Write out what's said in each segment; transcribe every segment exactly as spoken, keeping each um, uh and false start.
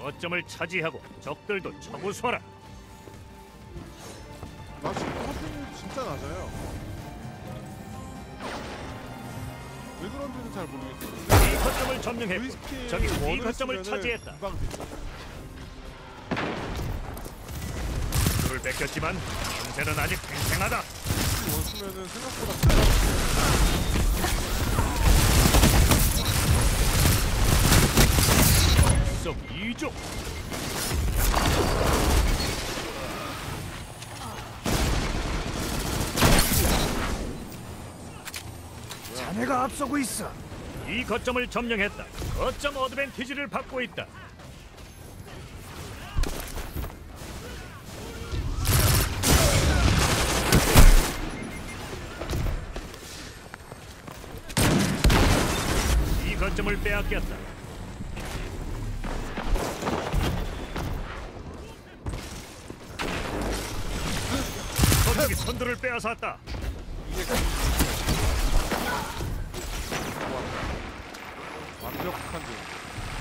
거점을 차지하고 적들도 처부수하라. 나 지금 커팅률이 진짜 낮아요. 왜 그런지는 잘 모르겠어요. 이 거점을 점령했고 적이 이 거점을 차지했다. 불을 뺏겼지만 형세는 아직 팽팽하다. 원수면은 생각보다 크다. 속 이족. 자네가 앞서고 있어. 이 거점을 점령했다. 거점 어드밴티지를 받고 있다. 이 거점을 빼앗겼다. 저쪽이 선두를 빼앗았다. 완벽한 듯.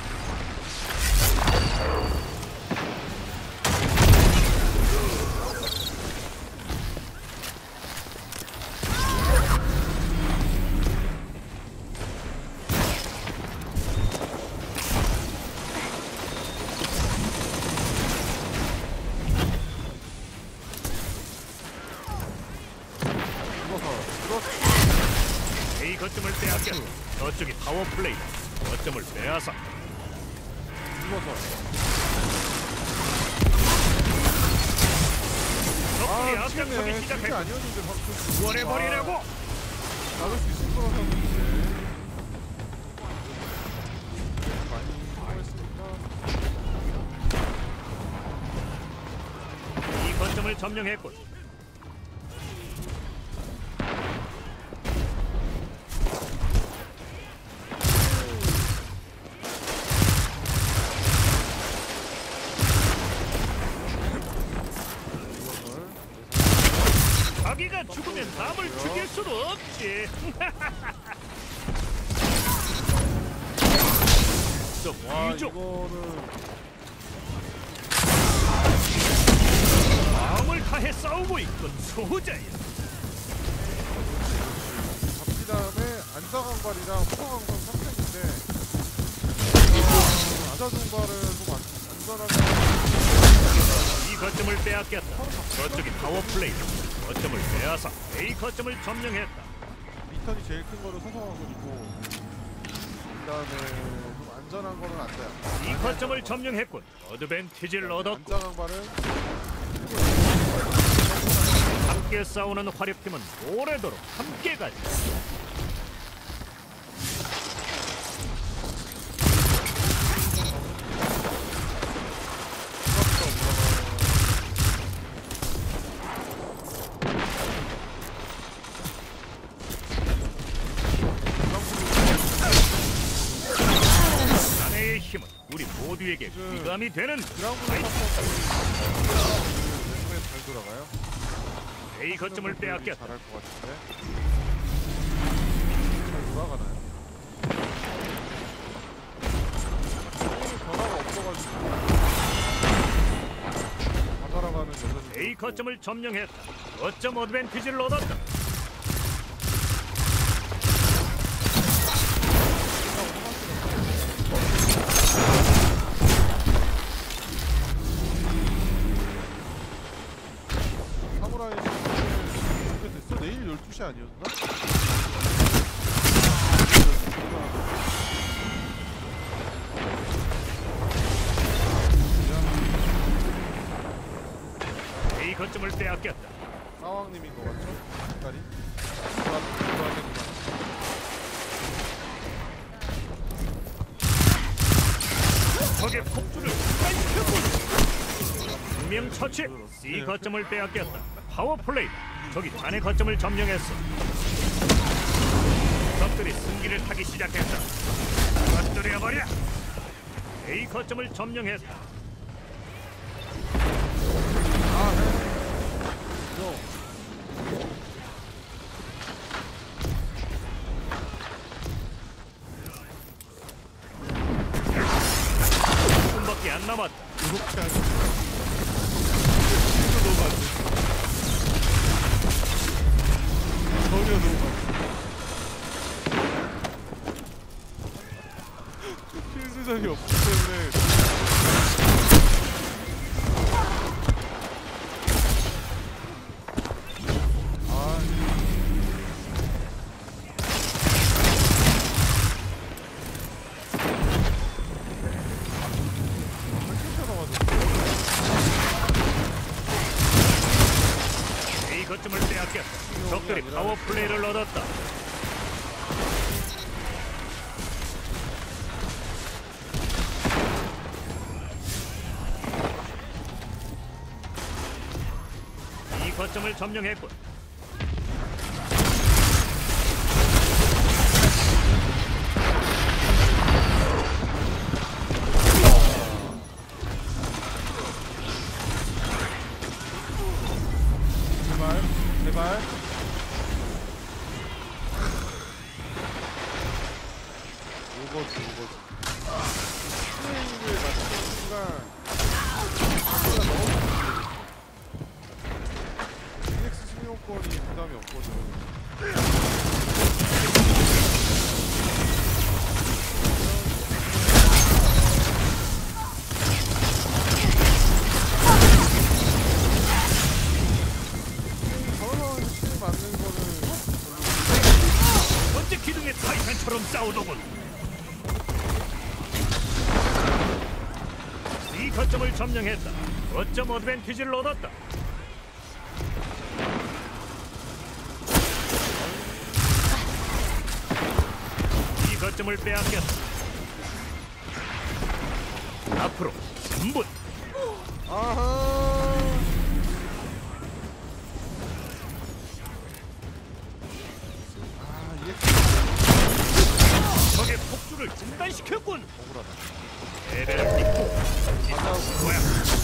A 거점을 빼앗겼다. 저쪽이 파워 플레이. 거점을 빼앗아. 죽어서. 적들이 아, 앞장서기 미치겠네. 그게 시작했고 아니었는데 방금. 구원해버리려고. 나갈 수 있을 거라고 생각했는데. 많이 성공했으니까. 이 거점을 점령했고 자기가 죽으면 남을 죽일 수도 없지. 와, 이쪽 이거는 마음을 다해 싸우고 있군 소호자야. 잡기 다음에 안사강발이랑 후강강 삼색인데 안사강발은 좀 안- 안전하게 이 거점을 빼앗겼다. 저쪽이 파워 플레이. 거점을 빼앗아 A 거점을 점령했다. 리턴이 제일 큰 거는 소성화근이고 그 다음에 좀 안전한 거는 안자야. 이 거점을 점령했군. 어드밴티지를 얻었고 안자강발은 함께 싸우는 화력팀은 오래도록 함께 가자. 자네의 힘은 우리 모두에게 귀감이 되는 그라운드 아이, 왼쪽에 잘 돌아가요. A 거점을 빼앗겼다. 잘할 것 같은데 잘 돌아가나요? 게임이 변화가 없어가지고 다 살아가는 여자들. A 거점을 점령했다. 거점 어드밴티지를 얻었다. 사무라이 이렇게 됐어? 내일 열두 시 아니었나? A 거점을 빼앗겼다. 사왕님인 것 같죠? 색깔이? 적의 폭주를 살펴보자. 분명 처치. C 거점을 빼앗겼다. 파워 플레이. 적이 자네 거점을 점령했어. 적들이 승기를 타기 시작했다. 터뜨려버려. A 거점을 점령했다. 아, 네. 이거 밖에 안 남았다. 이렇게 하니까 실수 너무 안 돼. 전혀 너무 안 돼. 필드전이 없기 때문에 아 A 거점을 빼앗겼다. 적들이 파워 플레이를 얻었다. 이 거점을 점령했군. 제발 제발 요거지 요거지 스윙을 맞추는 순간 스윙가 너무 부담스러워. 이엑스 승용권이 부담이 없거든. 저런 상황에서 스윙 맞는 거는 번째 기둥의 타이탄처럼 싸우더군. 이 거점을 점령했다. 거점 어드밴티지를 얻었다. 이 거점을 빼앗겼다. 앞으로 삼 분. 아하 아 이엑스 적의 폭주를 중단시켰군. 억울하다. 레벨을 딛고 뒤싸우는 거야.